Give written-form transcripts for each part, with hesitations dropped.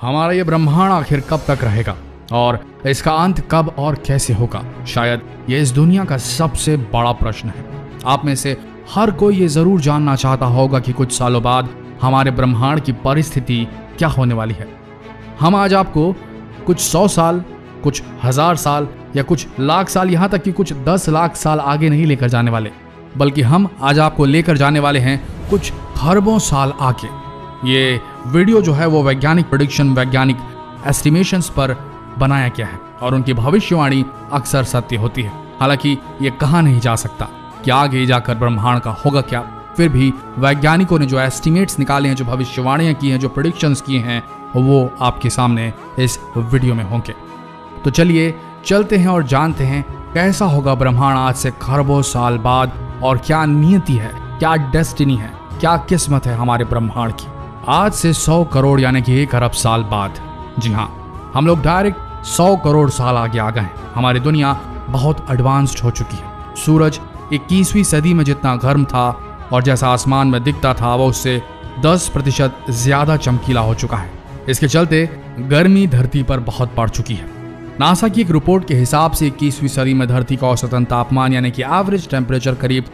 हमारा ये ब्रह्मांड आखिर कब तक रहेगा और इसका अंत कब और कैसे होगा? शायद ये इस दुनिया का सबसे बड़ा प्रश्न है। आप में से हर कोई ये जरूर जानना चाहता होगा कि कुछ सालों बाद हमारे ब्रह्मांड की परिस्थिति क्या होने वाली है। हम आज आपको कुछ 100 साल, कुछ 1000 साल या कुछ लाख साल, यहाँ तक कि कुछ 10 लाख साल आगे नहीं लेकर जाने वाले, बल्कि हम आज आपको लेकर जाने वाले हैं कुछ खरबों साल आगे। ये वीडियो जो है वो वैज्ञानिक प्रेडिक्शन, वैज्ञानिक एस्टिमेशंस पर बनाया गया है और उनकी भविष्यवाणी अक्सर सत्य होती है। हालांकि ये कहा नहीं जा सकता कि आगे जाकर ब्रह्मांड का होगा क्या, फिर भी वैज्ञानिकों ने जो एस्टिमेट्स निकाले हैं, जो भविष्यवाणियां की हैं, जो प्रेडिक्शंस किए हैं, वो आपके सामने इस वीडियो में होंगे। तो चलिए चलते हैं और जानते हैं कैसा होगा ब्रह्मांड आज से खरबों साल बाद, और क्या नियति है, क्या डेस्टिनी है, क्या किस्मत है हमारे ब्रह्मांड की आज से 100 करोड़ यानी कि 1 अरब साल बाद। जी हाँ, हम लोग डायरेक्ट 100 करोड़ साल आगे आ गए हैं। हमारी दुनिया बहुत एडवांस्ड हो चुकी है। सूरज 21वीं सदी में जितना गर्म था और जैसा आसमान में दिखता था, वो उससे 10% ज्यादा चमकीला हो चुका है। इसके चलते गर्मी धरती पर बहुत बढ़ चुकी है। नासा की एक रिपोर्ट के हिसाब से 21वीं सदी में धरती का औसतन तापमान यानी कि एवरेज टेम्परेचर करीब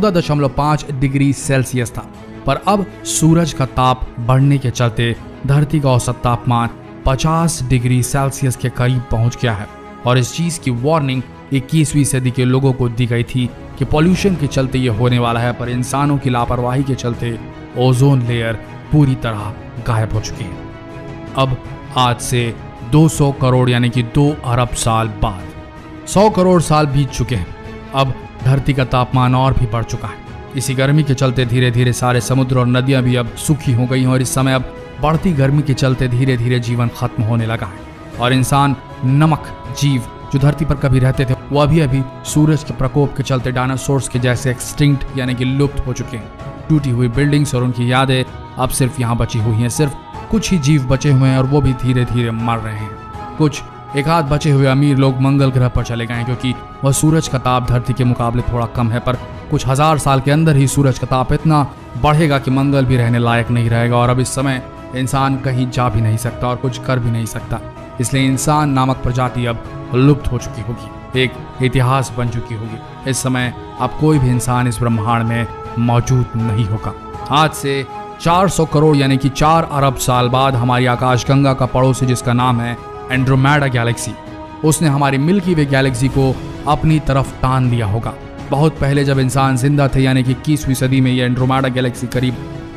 14.5 डिग्री सेल्सियस था, पर अब सूरज का ताप बढ़ने के चलते धरती का औसत तापमान 50 डिग्री सेल्सियस के करीब पहुंच गया है। और इस चीज की वार्निंग 21वीं सदी के लोगों को दी गई थी कि पॉल्यूशन के चलते ये होने वाला है, पर इंसानों की लापरवाही के चलते ओजोन लेयर पूरी तरह गायब हो चुकी है। अब आज से 200 करोड़ यानी कि 2 अरब साल बाद 100 करोड़ साल बीत चुके हैं। अब धरती का तापमान और भी बढ़ चुका है। इसी गर्मी के चलते धीरे धीरे सारे समुद्र और नदियां भी अब सूखी हो गई हैं और इस समय अब बढ़ती गर्मी के चलते धीरे धीरे जीवन खत्म होने लगा है। और इंसान, नमक जीव जो धरती पर कभी रहते थे, वो अभी सूरज के प्रकोप के चलते डायनासोर्स के जैसे एक्सटिंक्ट यानी कि लुप्त हो चुके हैं। टूटी हुई बिल्डिंग्स और उनकी यादें अब सिर्फ यहाँ बची हुई हैं। सिर्फ कुछ ही जीव बचे हुए हैं और वो भी धीरे धीरे मर रहे हैं। कुछ एक आध बचे हुए अमीर लोग मंगल ग्रह पर चले गए हैं क्योंकि वह सूरज का ताप धरती के मुकाबले थोड़ा कम है, पर कुछ 1000 साल के अंदर ही सूरज का ताप इतना बढ़ेगा कि मंगल भी रहने लायक नहीं रहेगा। और अब इस समय इंसान कहीं जा भी नहीं सकता और कुछ कर भी नहीं सकता। इसलिए इंसान नामक प्रजाति अब लुप्त हो चुकी होगी, एक इतिहास बन चुकी होगी। इस समय अब कोई भी इंसान इस ब्रह्मांड में मौजूद नहीं होगा। आज से 400 करोड़ यानी कि 4 अरब साल बाद हमारी आकाशगंगा का पड़ोसी, जिसका नाम है एंड्रोमेडा गैलेक्सी, उसने हमारी मिल्की वे गैलेक्सी को अपनी तरफ तान लिया होगा। बहुत पहले जब इंसान जिंदा थे यानी कि 21वीं सदी में, ये एंड्रोमेडा गैलेक्सी करीब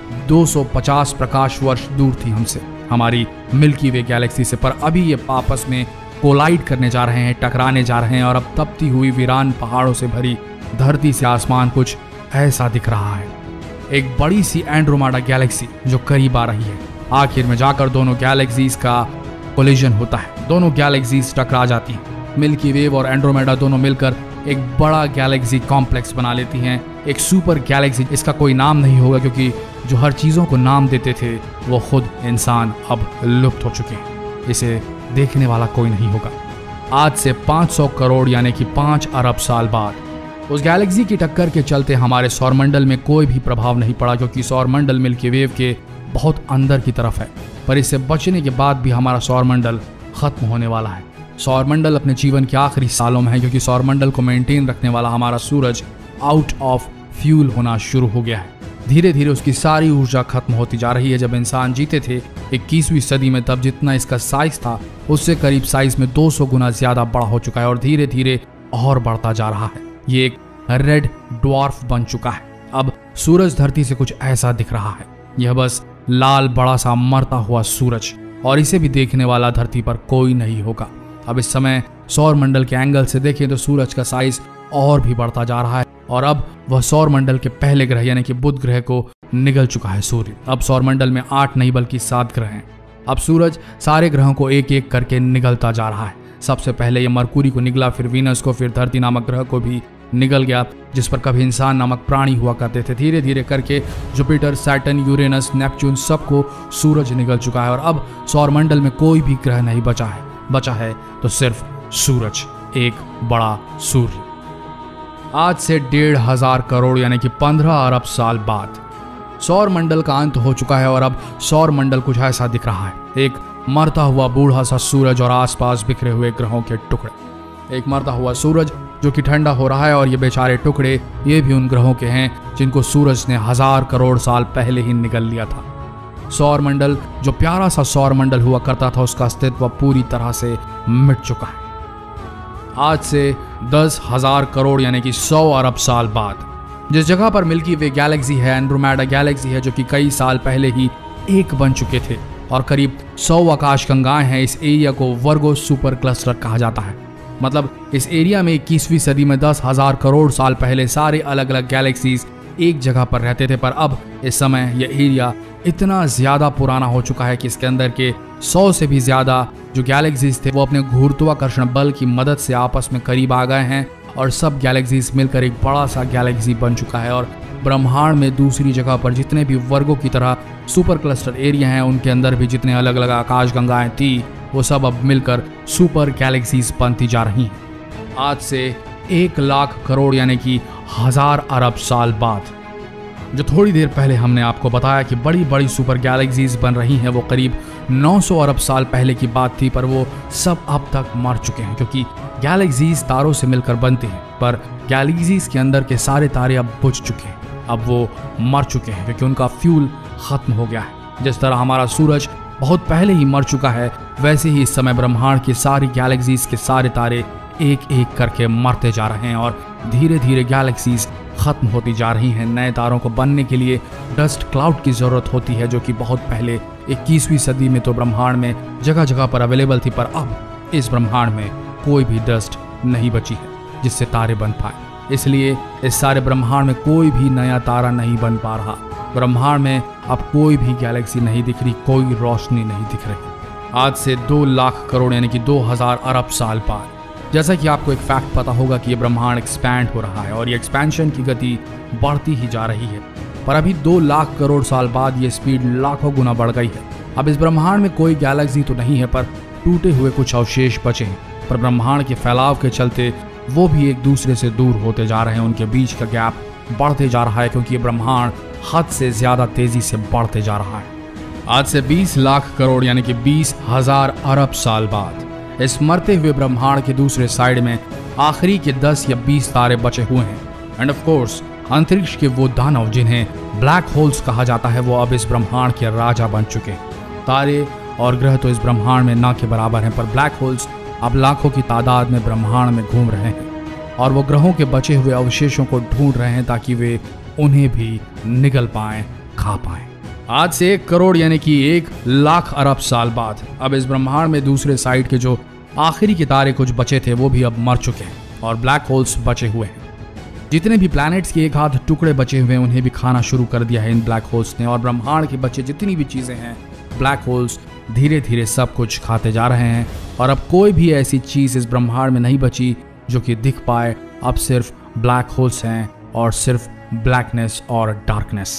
250 प्रकाश वर्ष दूर थी हमसे, हमारी मिल्की वे गैलेक्सी से। पर अभी ये आपस में कोलाइड करने जा रहे हैं, टकराने जा रहे हैं। और अब तपती हुई वीरान पहाड़ों से भरी धरती से आसमान कुछ ऐसा दिख रहा है। एक बड़ी सी एंड्रोमेडा गैलेक्सी जो करीब आ रही है। आखिर में जाकर दोनों गैलेक्सीज का कोलिजन होता है, दोनों गैलेक्सीज टकरा जाती हैं। मिल्की वे और एंड्रोमेडा दोनों मिलकर एक बड़ा गैलेक्सी कॉम्प्लेक्स बना लेती हैं, एक सुपर गैलेक्सी। इसका कोई नाम नहीं होगा क्योंकि जो हर चीज़ों को नाम देते थे वो खुद इंसान अब लुप्त हो चुके हैं। इसे देखने वाला कोई नहीं होगा। आज से 500 करोड़ यानी कि 5 अरब साल बाद उस गैलेक्सी की टक्कर के चलते हमारे सौरमंडल में कोई भी प्रभाव नहीं पड़ा, क्योंकि सौरमंडल मिल्की वे के बहुत अंदर की तरफ है। पर इससे बचने के बाद भी हमारा सौरमंडल खत्म होने वाला है। सौरमंडल अपने जीवन के आखिरी सालों में है, क्योंकि सौरमंडल को मेंटेन रखने वाला हमारा सूरज आउट ऑफ फ्यूल होना शुरू हो गया है। धीरे धीरे उसकी सारी ऊर्जा खत्म होती जा रही है। जब इंसान जीते थे 21वीं सदी में, तब जितना इसका साइज था उससे करीब साइज में 200 गुना ज्यादा बड़ा हो चुका है और धीरे धीरे और बढ़ता जा रहा है। ये एक रेड ड्वार्फ बन चुका है। अब सूरज धरती से कुछ ऐसा दिख रहा है। यह बस लाल बड़ा सा मरता हुआ सूरज, और इसे भी देखने वाला धरती पर कोई नहीं होगा। अब इस समय सौरमंडल के एंगल से देखें तो सूरज का साइज और भी बढ़ता जा रहा है और अब वह सौरमंडल के पहले ग्रह यानी कि बुध ग्रह को निगल चुका है सूर्य। अब सौरमंडल में 8 नहीं बल्कि 7 ग्रह हैं। अब सूरज सारे ग्रहों को एक एक करके निगलता जा रहा है। सबसे पहले ये मरकुरी को निगला, फिर वीनस को, फिर धरती नामक ग्रह को भी निगल गया, जिस पर कभी इंसान नामक प्राणी हुआ करते थे। धीरे धीरे करके जुपिटर, सैटर्न, यूरेनस, नेपच्यून सबको सूरज निगल चुका है और अब सौरमंडल में कोई भी ग्रह नहीं बचा है तो सिर्फ सूरज, एक बड़ा सूर्य। आज से 1,500 करोड़ यानी कि 15 अरब साल बाद सौरमंडल का अंत हो चुका है और अब सौरमंडल कुछ ऐसा दिख रहा है। एक मरता हुआ बूढ़ा सा सूरज और आसपास बिखरे हुए ग्रहों के टुकड़े। एक मरता हुआ सूरज जो कि ठंडा हो रहा है, और ये बेचारे टुकड़े ये भी उन ग्रहों के हैं जिनको सूरज ने 1000 करोड़ साल पहले ही निगल लिया था। सौरमंडल, जो प्यारा सा सौरमंडल हुआ करता था, उसका अस्तित्व पूरी तरह से मिट चुका है। आज से 10,000 करोड़ यानी कि 100 अरब साल बाद जिस जगह पर मिल्की वे गैलेक्सी है, एंड्रोमेडा गैलेक्सी है, जो कि कई साल पहले ही एक बन चुके थे, और करीब 100 आकाशगंगाएं हैं। इस एरिया को वर्गो सुपर क्लस्टर कहा जाता है। मतलब इस एरिया में 21वीं सदी में 10,000 करोड़ साल पहले सारे अलग अलग गैलेक्सीज एक जगह पर रहते थे, पर अब इस समय यह एरिया इतना ज्यादा पुराना हो चुका है कि इसके अंदर के 100 से भी ज्यादा जो गैलेक्सीज थे वो अपने गुरुत्वाकर्षण बल की मदद से आपस में करीब आ गए हैं, और सब गैलेक्सीज मिलकर एक बड़ा सा गैलेक्सी बन चुका है। और ब्रह्मांड में दूसरी जगह पर जितने भी वर्गों की तरह सुपर क्लस्टर एरिया हैं, उनके अंदर भी जितने अलग अलग आकाशगंगाएं थी, वो सब अब मिलकर सुपर गैलेक्सीज बनती जा रही हैं। आज से 1 लाख करोड़ यानी कि 1000 अरब साल बाद, जो थोड़ी देर पहले हमने आपको बताया कि बड़ी बड़ी सुपर गैलेक्सीज बन रही हैं, वो करीब 900 अरब साल पहले की बात थी, पर वो सब अब तक मर चुके हैं, क्योंकि गैलेक्सीज तारों से मिलकर बनते हैं, पर गैलेक्सीज के अंदर के सारे तारे अब बुझ चुके हैं, अब वो मर चुके हैं, क्योंकि उनका फ्यूल खत्म हो गया है। जिस तरह हमारा सूरज बहुत पहले ही मर चुका है, वैसे ही इस समय ब्रह्मांड की सारी गैलेक्सीज के सारे तारे एक एक करके मरते जा रहे हैं, और धीरे धीरे गैलेक्सीज खत्म होती जा रही हैं। नए तारों को बनने के लिए डस्ट क्लाउड की जरूरत होती है, जो कि बहुत पहले 21वीं सदी में तो ब्रह्मांड में जगह जगह पर अवेलेबल थी, पर अब इस ब्रह्मांड में कोई भी डस्ट नहीं बची है जिससे तारे बन पाए। इसलिए इस सारे ब्रह्मांड में कोई भी नया तारा नहीं बन पा रहा। ब्रह्मांड में अब कोई भी गैलेक्सी नहीं दिख रही, कोई रोशनी नहीं दिख रही। आज से 2 लाख करोड़ यानी कि 2000 अरब साल बाद, जैसा कि आपको एक फैक्ट पता होगा कि ये ब्रह्मांड एक्सपैंड हो रहा है, और ये एक्सपेंशन की गति बढ़ती ही जा रही है, पर अभी 2 लाख करोड़ साल बाद ये स्पीड लाखों गुना बढ़ गई है। अब इस ब्रह्मांड में कोई गैलेक्सी तो नहीं है, पर टूटे हुए कुछ अवशेष बचे हैं, पर ब्रह्मांड के फैलाव के चलते वो भी एक दूसरे से दूर होते जा रहे हैं। उनके बीच का गैप बढ़ते जा रहा है, क्योंकि ये ब्रह्मांड हद से ज्यादा तेजी से बढ़ते जा रहा है। आज से 20 लाख करोड़ यानी कि 20,000 अरब साल बाद इस मरते हुए ब्रह्मांड के दूसरे साइड में आखिरी के 10 या 20 तारे बचे हुए हैं। एंड ऑफ कोर्स अंतरिक्ष के वो दानव जिन्हें ब्लैक होल्स कहा जाता है, वो अब इस ब्रह्मांड के राजा बन चुके हैं। तारे और ग्रह तो इस ब्रह्मांड में ना के बराबर हैं, पर ब्लैक होल्स अब लाखों की तादाद में ब्रह्मांड में घूम रहे हैं, और वो ग्रहों के बचे हुए अवशेषों को ढूंढ रहे हैं ताकि वे उन्हें भी निगल पाएं, खा पाएं। आज से 1 करोड़ यानी कि 1 लाख अरब साल बाद अब इस ब्रह्मांड में दूसरे साइड के जो आखिरी के तारे कुछ बचे थे, वो भी अब मर चुके हैं, और ब्लैक होल्स बचे हुए हैं। जितने भी प्लैनेट्स के एक आध टुकड़े बचे हुए हैं, उन्हें भी खाना शुरू कर दिया है इन ब्लैक होल्स ने, और ब्रह्मांड के बचे जितनी भी चीजें हैं, ब्लैक होल्स धीरे धीरे सब कुछ खाते जा रहे हैं। और अब कोई भी ऐसी चीज इस ब्रह्मांड में नहीं बची जो कि दिख पाए। अब सिर्फ ब्लैक होल्स हैं, और सिर्फ ब्लैकनेस और डार्कनेस।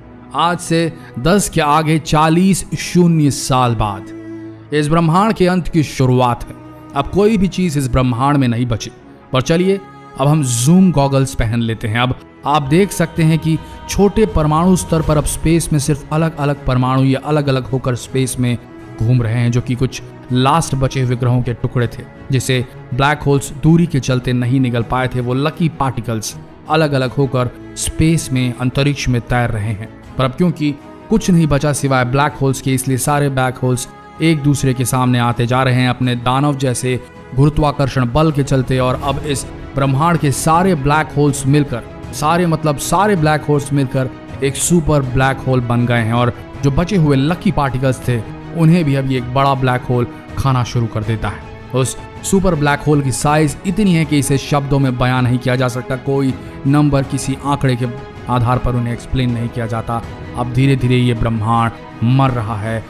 आज से 10 के आगे 40 शून्य साल बाद इस ब्रह्मांड के अंत की शुरुआत है। अब कोई भी चीज इस ब्रह्मांड में नहीं बची। पर चलिए अब हम जूम गॉगल्स पहन लेते हैं। अब आप देख सकते हैं कि छोटे परमाणु स्तर पर अब स्पेस में सिर्फ अलग अलग परमाणु या अलग अलग होकर स्पेस में घूम रहे हैं, जो कि कुछ लास्ट बचे हुए ग्रहों के टुकड़े थे, जिसे ब्लैक होल्स दूरी के चलते नहीं निकल पाए थे। वो लकी पार्टिकल्स अलग अलग होकर स्पेस में, अंतरिक्ष में तैर रहे हैं। पर अब क्योंकि कुछ नहीं बचा सिवाय ब्लैक होल्स के, इसलिए सारे ब्लैक होल्स एक दूसरे के सामने आते जा रहे हैं अपने दानव जैसे गुरुत्वाकर्षण बल के चलते। और अब इस ब्रह्मांड के सारे ब्लैक होल्स मिलकर, सारे ब्लैक होल्स मिलकर एक सुपर ब्लैक होल बन गए हैं, और जो बचे हुए लकी पार्टिकल्स थे उन्हें भी अब ये एक बड़ा ब्लैक होल खाना शुरू कर देता है। उस सुपर ब्लैक होल की साइज इतनी है कि इसे शब्दों में बयान नहीं किया जा सकता। कोई नंबर, किसी आंकड़े के आधार पर उन्हें एक्सप्लेन नहीं किया जाता। अब धीरे धीरे ये ब्रह्मांड मर रहा है।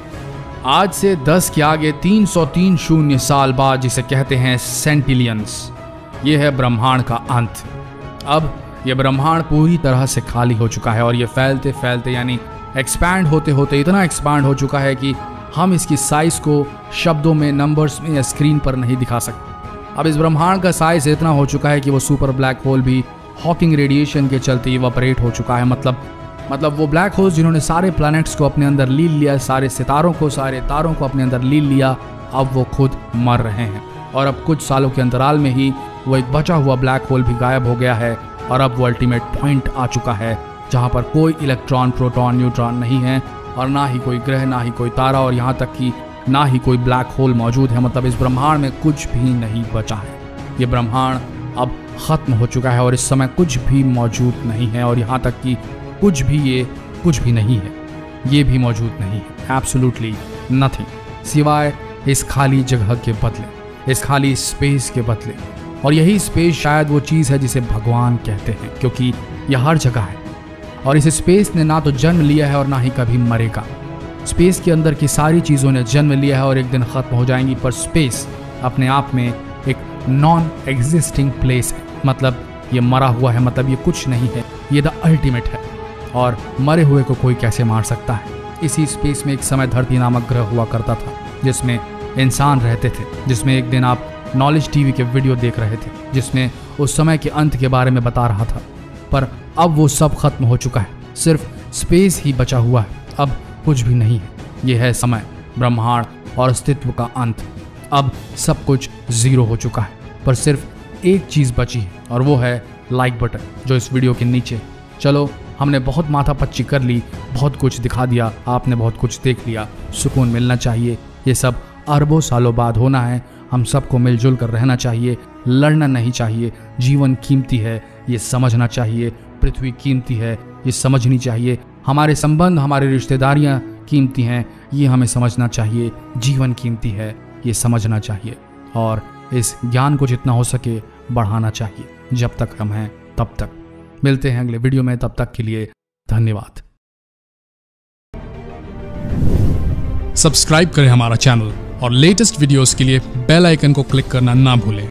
आज से 10 के आगे 303 शून्य साल बाद, जिसे कहते हैं सेंटिलियंस, ये है ब्रह्मांड का अंत। अब ये ब्रह्मांड पूरी तरह से खाली हो चुका है, और ये फैलते फैलते यानी एक्सपैंड होते होते इतना एक्सपैंड हो चुका है कि हम इसकी साइज को शब्दों में, नंबर्स में या स्क्रीन पर नहीं दिखा सकते। अब इस ब्रह्मांड का साइज इतना हो चुका है कि वो सुपर ब्लैक होल भी हॉकिंग रेडिएशन के चलते इवापोरेट हो चुका है। मतलब मतलब वो ब्लैक होल्स जिन्होंने सारे प्लैनेट्स को अपने अंदर लील लिया, सारे सितारों को, सारे तारों को अपने अंदर लील लिया, अब वो खुद मर रहे हैं। और अब कुछ सालों के अंतराल में ही वो एक बचा हुआ ब्लैक होल भी गायब हो गया है। और अब वो अल्टीमेट पॉइंट आ चुका है जहाँ पर कोई इलेक्ट्रॉन, प्रोटॉन, न्यूट्रॉन नहीं है, और ना ही कोई ग्रह, ना ही कोई तारा, और यहाँ तक कि ना ही कोई ब्लैक होल मौजूद है। मतलब इस ब्रह्मांड में कुछ भी नहीं बचा है। ये ब्रह्मांड अब खत्म हो चुका है और इस समय कुछ भी मौजूद नहीं है। और यहाँ तक कि कुछ भी नहीं है, ये भी मौजूद नहीं है। एब्सोल्युटली नथिंग, सिवाय इस खाली जगह के बदले, इस खाली स्पेस के बदले। और यही स्पेस शायद वो चीज़ है जिसे भगवान कहते हैं, क्योंकि यह हर जगह है। और इस स्पेस ने ना तो जन्म लिया है और ना ही कभी मरेगा। स्पेस के अंदर की सारी चीज़ों ने जन्म लिया है और एक दिन ख़त्म हो जाएंगी, पर स्पेस अपने आप में एक नॉन एग्जिस्टिंग प्लेस है। मतलब ये मरा हुआ है, मतलब ये कुछ नहीं है, ये द अल्टीमेट है। और मरे हुए को कोई कैसे मार सकता है। इसी स्पेस में एक समय धरती नामक ग्रह हुआ करता था, जिसमें इंसान रहते थे, जिसमें एक दिन आप नॉलेज टीवी के वीडियो देख रहे थे, जिसमें उस समय के अंत के बारे में बता रहा था। पर अब वो सब खत्म हो चुका है, सिर्फ स्पेस ही बचा हुआ है, अब कुछ भी नहीं है। यह है समय, ब्रह्मांड और अस्तित्व का अंत। अब सब कुछ जीरो हो चुका है, पर सिर्फ एक चीज़ बची है, और वो है लाइक बटन जो इस वीडियो के नीचे। चलो, हमने बहुत माथापच्ची कर ली, बहुत कुछ दिखा दिया, आपने बहुत कुछ देख लिया। सुकून मिलना चाहिए। ये सब अरबों सालों बाद होना है। हम सबको मिलजुल कर रहना चाहिए, लड़ना नहीं चाहिए। जीवन कीमती है, ये समझना चाहिए। पृथ्वी कीमती है, ये समझनी चाहिए। हमारे संबंध, हमारी रिश्तेदारियां कीमती हैं, ये हमें समझना चाहिए। जीवन कीमती है, ये समझना चाहिए। और इस ज्ञान को जितना हो सके बढ़ाना चाहिए। जब तक हम हैं तब तक। मिलते हैं अगले वीडियो में, तब तक के लिए धन्यवाद। सब्सक्राइब करें हमारा चैनल और लेटेस्ट वीडियोस के लिए बेल आइकन को क्लिक करना ना भूलें।